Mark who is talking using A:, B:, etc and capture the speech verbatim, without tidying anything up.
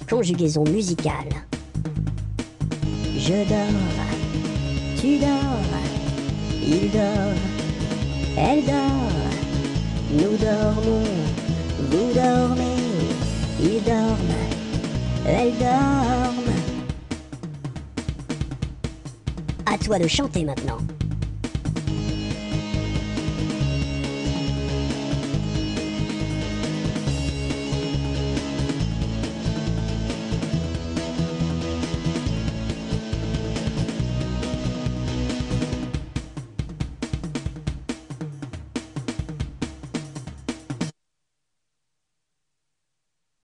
A: conjugaison musicale. Je dors, tu dors, il dort, elle dort, nous dormons, vous dormez, ils dorment, elles dorment. À toi de chanter maintenant.